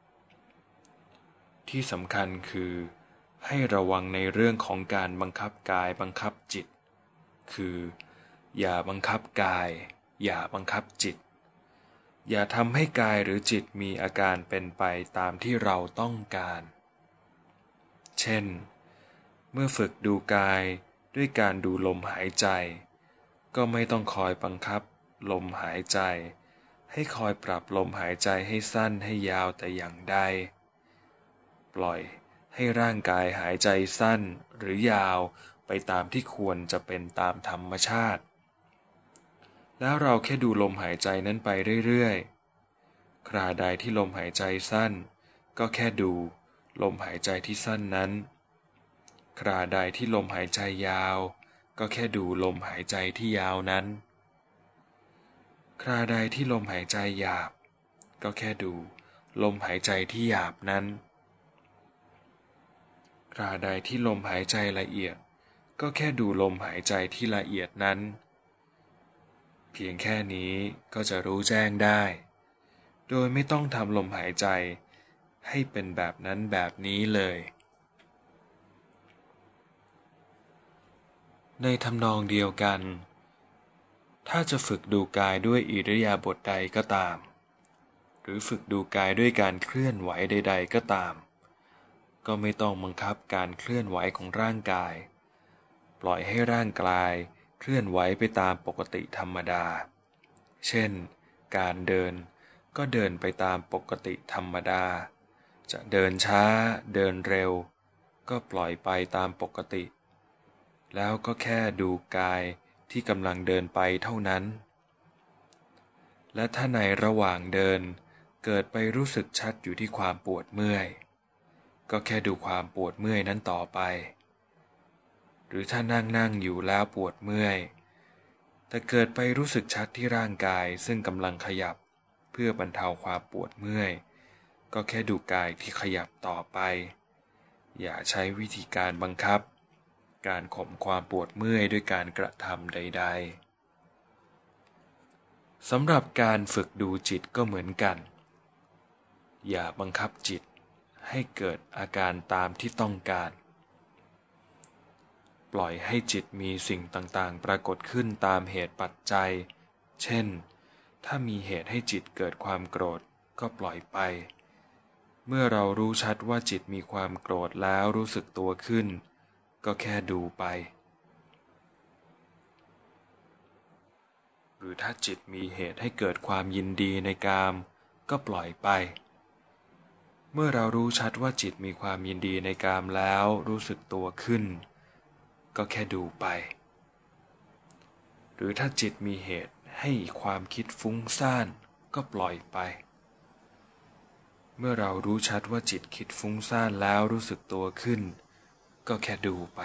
ที่สำคัญคือให้ระวังในเรื่องของการบังคับกายบังคับจิตคืออย่าบังคับกายอย่าบังคับจิตอย่าทำให้กายหรือจิตมีอาการเป็นไปตามที่เราต้องการเช่นเมื่อฝึกดูกายด้วยการดูลมหายใจก็ไม่ต้องคอยบังคับลมหายใจให้คอยปรับลมหายใจให้สั้นให้ยาวแต่อย่างใดปล่อยให้ร่างกายหายใจสั้นหรือยาวไปตามที่ควรจะเป็นตามธรรมชาติแล้วเราแค่ดูลมหายใจนั้นไปเรื่อยๆคราใดที่ลมหายใจสั้นก็แค่ดูลมหายใจที่สั้นนั้นคราใดที่ลมหายใจยาวก็แค่ดูลมหายใจที่ยาวนั้นคราใดที่ลมหายใจหยาบก็แค่ดูลมหายใจที่หยาบนั้นคราใดที่ลมหายใจละเอียดก็แค่ดูลมหายใจที่ละเอียดนั้นเพียงแค่นี้ก็จะรู้แจ้งได้โดยไม่ต้องทำลมหายใจให้เป็นแบบนั้นแบบนี้เลยในทำนองเดียวกันถ้าจะฝึกดูกายด้วยอิริยาบถใดก็ตามหรือฝึกดูกายด้วยการเคลื่อนไหวใดๆก็ตามก็ไม่ต้องบังคับการเคลื่อนไหวของร่างกายปล่อยให้ร่างกายเคลื่อนไหวไปตามปกติธรรมดาเช่นการเดินก็เดินไปตามปกติธรรมดาจะเดินช้าเดินเร็วก็ปล่อยไปตามปกติแล้วก็แค่ดูกายที่กำลังเดินไปเท่านั้นและถ้าในระหว่างเดินเกิดไปรู้สึกชัดอยู่ที่ความปวดเมื่อยก็แค่ดูความปวดเมื่อยนั้นต่อไปหรือถ้านั่งอยู่แล้วปวดเมื่อยแต่เกิดไปรู้สึกชัดที่ร่างกายซึ่งกำลังขยับเพื่อบรรเทาความปวดเมื่อยก็แค่ดูกายที่ขยับต่อไปอย่าใช้วิธีการบังคับการข่มความปวดเมื่อยด้วยการกระทำใดๆสำหรับการฝึกดูจิตก็เหมือนกันอย่าบังคับจิตให้เกิดอาการตามที่ต้องการปล่อยให้จิตมีสิ่งต่างๆปรากฏขึ้นตามเหตุปัจจัยเช่นถ้ามีเหตุให้จิตเกิดความโกรธก็ปล่อยไปเมื่อเรารู้ชัดว่าจิตมีความโกรธแล้วรู้สึกตัวขึ้นก็แค่ดูไปหรือถ้าจิตมีเหตุให้เกิดความยินดีในกามก็ปล่อยไปเมื่อเรารู้ชัดว่าจิตมีความยินดีในกามแล้วรู้สึกตัวขึ้นก็แค่ดูไปหรือถ้าจิตมีเหตุให้ความคิดฟุ้งซ่านก็ปล่อยไปเมื่อเรารู้ชัดว่าจิตคิดฟุ้งซ่านแล้วรู้สึกตัวขึ้นก็แค่ดูไป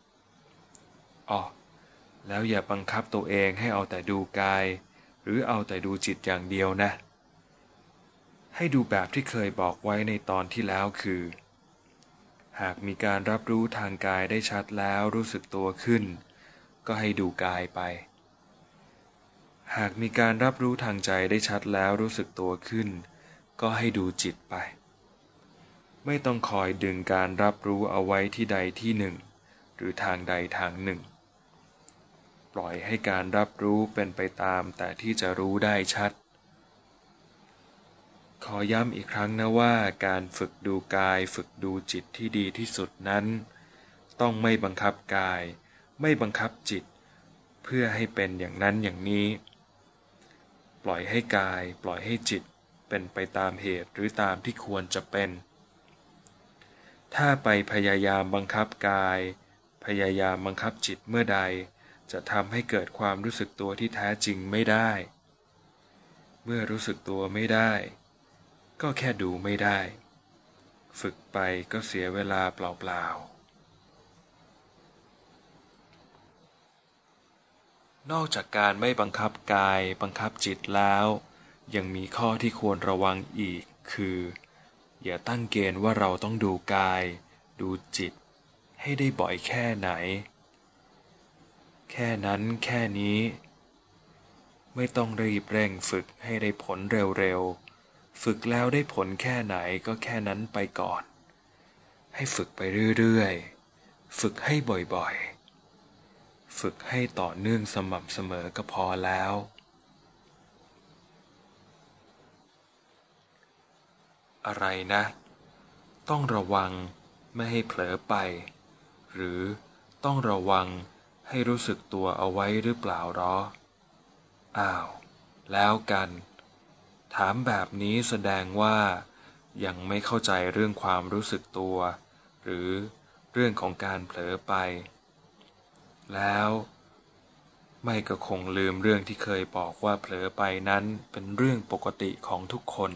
แล้วอย่าบังคับตัวเองให้เอาแต่ดูกายหรือเอาแต่ดูจิตอย่างเดียวนะให้ดูแบบที่เคยบอกไว้ในตอนที่แล้วคือหากมีการรับรู้ทางกายได้ชัดแล้วรู้สึกตัวขึ้นก็ให้ดูกายไปหากมีการรับรู้ทางใจได้ชัดแล้วรู้สึกตัวขึ้นก็ให้ดูจิตไปไม่ต้องคอยดึงการรับรู้เอาไว้ที่ใดที่หนึ่งหรือทางใดทางหนึ่งปล่อยให้การรับรู้เป็นไปตามแต่ที่จะรู้ได้ชัดขอย้ำอีกครั้งนะว่าการฝึกดูกายฝึกดูจิตที่ดีที่สุดนั้นต้องไม่บังคับกายไม่บังคับจิตเพื่อให้เป็นอย่างนั้นอย่างนี้ปล่อยให้กายปล่อยให้จิตเป็นไปตามเหตุหรือตามที่ควรจะเป็นถ้าไปพยายามบังคับกายพยายามบังคับจิตเมื่อใดจะทำให้เกิดความรู้สึกตัวที่แท้จริงไม่ได้เมื่อรู้สึกตัวไม่ได้ก็แค่ดูไม่ได้ฝึกไปก็เสียเวลาเปล่าๆนอกจากการไม่บังคับกายบังคับจิตแล้วยังมีข้อที่ควรระวังอีกคืออย่าตั้งเกณฑ์ว่าเราต้องดูกายดูจิตให้ได้บ่อยแค่ไหนแค่นั้นแค่นี้ไม่ต้องรีบเร่งฝึกให้ได้ผลเร็วๆฝึกแล้วได้ผลแค่ไหนก็แค่นั้นไปก่อนให้ฝึกไปเรื่อยๆฝึกให้บ่อยๆฝึกให้ต่อเนื่องสม่ำเสมอก็พอแล้วอะไรนะต้องระวังไม่ให้เผลอไปหรือต้องระวังให้รู้สึกตัวเอาไว้หรือเปล่าหรออ้าวแล้วกันถามแบบนี้แสดงว่ายังไม่เข้าใจเรื่องความรู้สึกตัวหรือเรื่องของการเผลอไปแล้วไม่ก็คงลืมเรื่องที่เคยบอกว่าเผลอไปนั้นเป็นเรื่องปกติของทุกคน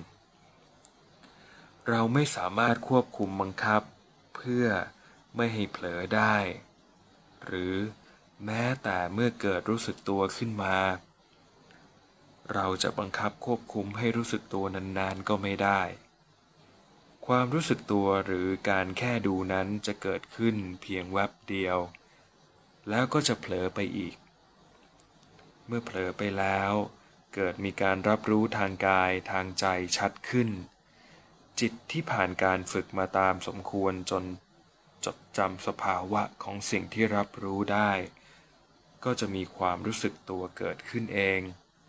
เราไม่สามารถควบคุมบังคับเพื่อไม่ให้เผลอได้หรือแม้แต่เมื่อเกิดรู้สึกตัวขึ้นมาเราจะบังคับควบคุมให้รู้สึกตัวนานๆก็ไม่ได้ความรู้สึกตัวหรือการแค่ดูนั้นจะเกิดขึ้นเพียงแวบเดียวแล้วก็จะเผลอไปอีกเมื่อเผลอไปแล้วเกิดมีการรับรู้ทางกายทางใจชัดขึ้นจิตที่ผ่านการฝึกมาตามสมควรจนจดจำสภาวะของสิ่งที่รับรู้ได้ก็จะมีความรู้สึกตัวเกิดขึ้นเอง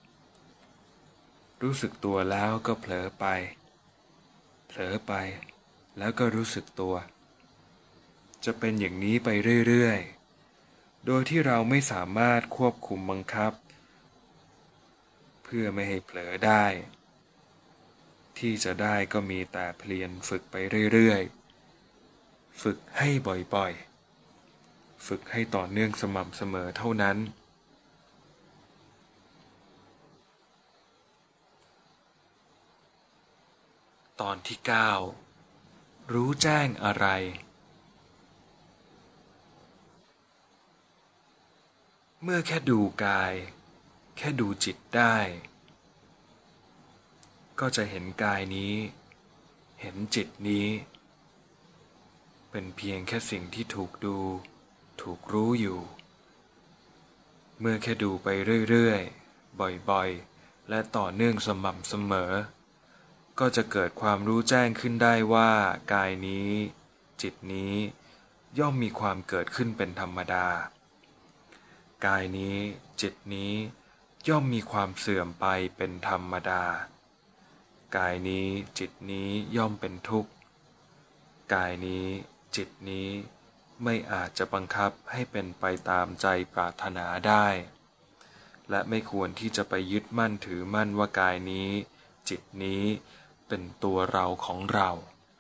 รู้สึกตัวแล้วก็เผลอไปเผลอไปแล้วก็รู้สึกตัวจะเป็นอย่างนี้ไปเรื่อยๆโดยที่เราไม่สามารถควบคุมบังคับเพื่อไม่ให้เผลอได้ที่จะได้ก็มีแต่เพียรฝึกไปเรื่อยๆฝึกให้บ่อยๆฝึกให้ต่อเนื่องสม่ำเสมอเท่านั้นตอนที่ 9 รู้แจ้งอะไรเมื่อแค่ดูกายแค่ดูจิตได้ก็จะเห็นกายนี้เห็นจิตนี้เป็นเพียงแค่สิ่งที่ถูกดูถูกรู้อยู่เมื่อแค่ดูไปเรื่อยๆบ่อยๆและต่อเนื่องสม่ำเสมอก็จะเกิดความรู้แจ้งขึ้นได้ว่ากายนี้จิตนี้ย่อมมีความเกิดขึ้นเป็นธรรมดากายนี้จิตนี้ย่อมมีความเสื่อมไปเป็นธรรมดากายนี้จิตนี้ย่อมเป็นทุกข์กายนี้จิตนี้ไม่อาจจะบังคับให้เป็นไปตามใจปรารถนาได้และไม่ควรที่จะไปยึดมั่นถือมั่นว่ากายนี้จิตนี้เป็นตัวเราของเรา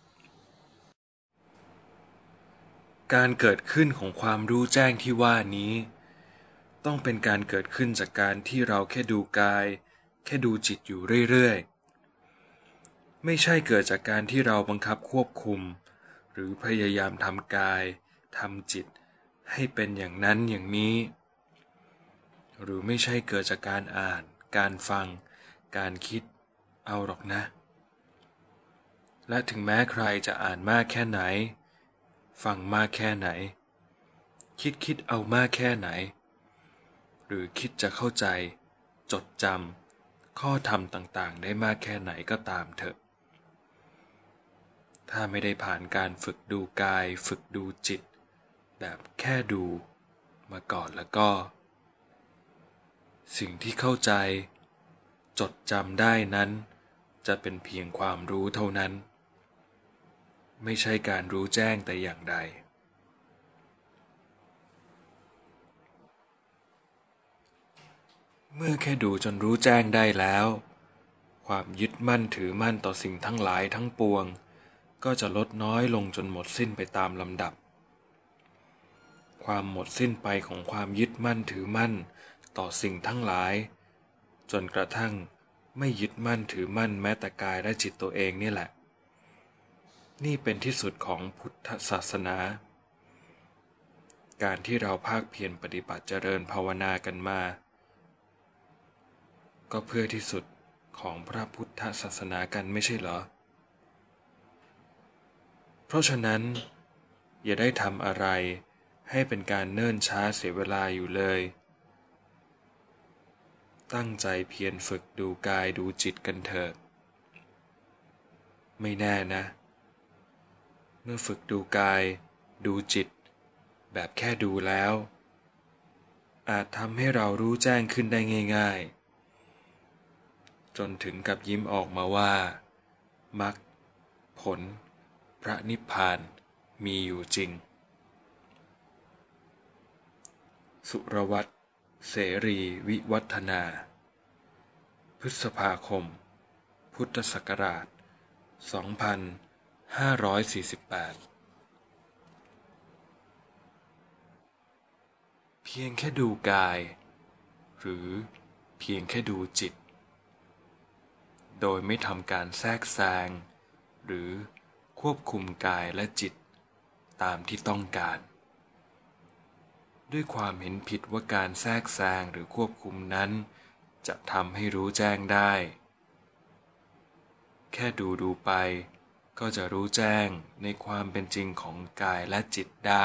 การเกิดขึ้นของความรู้แจ้งที่ว่านี้ต้องเป็นการเกิดขึ้นจากการที่เราแค่ดูกายแค่ดูจิตอยู่เรื่อยๆไม่ใช่เกิดจากการที่เราบังคับควบคุมหรือพยายามทำกายทำจิตให้เป็นอย่างนั้นอย่างนี้หรือไม่ใช่เกิดจากการอ่านการฟังการคิดเอาหรอกนะและถึงแม้ใครจะอ่านมากแค่ไหนฟังมากแค่ไหนคิดเอามากแค่ไหนหรือคิดจะเข้าใจจดจำข้อธรรมต่างๆได้มากแค่ไหนก็ตามเถอะถ้าไม่ได้ผ่านการฝึกดูกายฝึกดูจิตแบบแค่ดูมาก่อนแล้วก็สิ่งที่เข้าใจจดจำได้นั้นจะเป็นเพียงความรู้เท่านั้นไม่ใช่การรู้แจ้งแต่อย่างใดเมื่อแค่ดูจนรู้แจ้งได้แล้วความยึดมั่นถือมั่นต่อสิ่งทั้งหลายทั้งปวงก็จะลดน้อยลงจนหมดสิ้นไปตามลำดับความหมดสิ้นไปของความยึดมั่นถือมั่นต่อสิ่งทั้งหลายจนกระทั่งไม่ยึดมั่นถือมั่นแม้แต่กายและจิตตัวเองนี่แหละนี่เป็นที่สุดของพุทธศาสนาการที่เราภาคเพียรปฏิบัติเจริญภาวนากันมาก็เพื่อที่สุดของพระพุทธศาสนากันไม่ใช่เหรอเพราะฉะนั้นอย่าได้ทำอะไรให้เป็นการเนิ่นช้าเสียเวลาอยู่เลยตั้งใจเพียรฝึกดูกายดูจิตกันเถอะไม่แน่นะเมื่อฝึกดูกายดูจิตแบบแค่ดูแล้วอาจทำให้เรารู้แจ้งขึ้นได้ง่ายๆจนถึงกับยิ้มออกมาว่ามรรคผลพระนิพพานมีอยู่จริงสุรวัตรเสรีวิวัฒนาพฤษภาคมพุทธศักราช 2548 เพียงแค่ดูกายหรือเพียงแค่ดูจิตโดยไม่ทำการแทรกแซงหรือควบคุมกายและจิตตามที่ต้องการด้วยความเห็นผิดว่าการแทรกแซงหรือควบคุมนั้นจะทำให้รู้แจ้งได้แค่ดูไปก็จะรู้แจ้งในความเป็นจริงของกายและจิตได้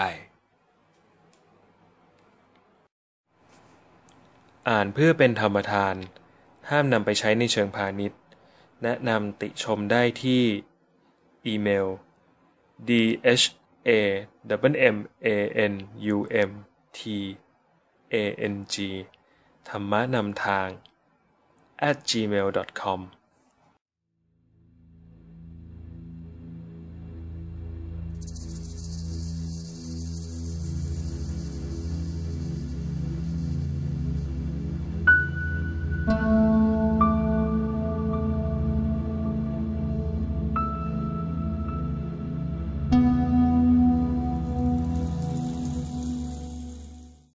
อ่านเพื่อเป็นธรรมทานห้ามนำไปใช้ในเชิงพาณิชย์แนะนำติชมได้ที่อีเมล dhamantang ธรรมะนำทาง @gmail.com